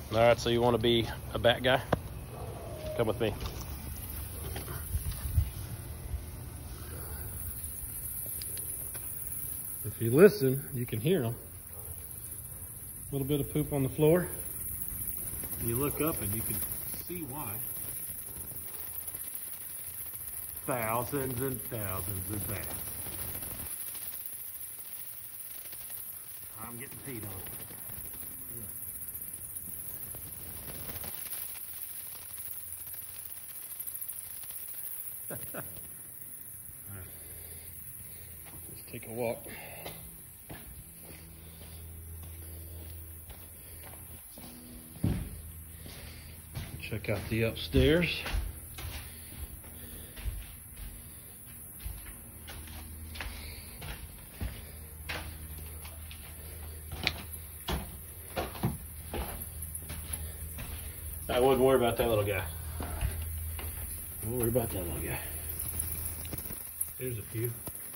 All right, so you want to be a bat guy? Come with me. If you listen, you can hear them. A little bit of poop on the floor. You look up and you can see why. Thousands and thousands of bats. I'm getting peed on. All right. Let's take a walk. Check out the upstairs. I wouldn't worry about that little guy. Don't worry about that little guy. There's a few.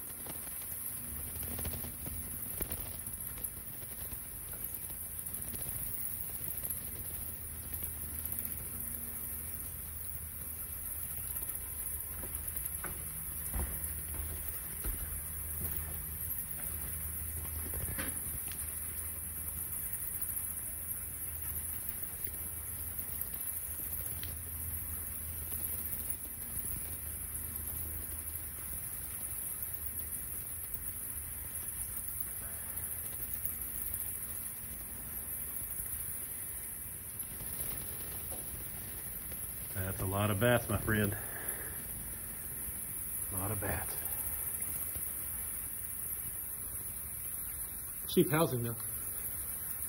That's a lot of bats, my friend. A lot of bats. Cheap housing though.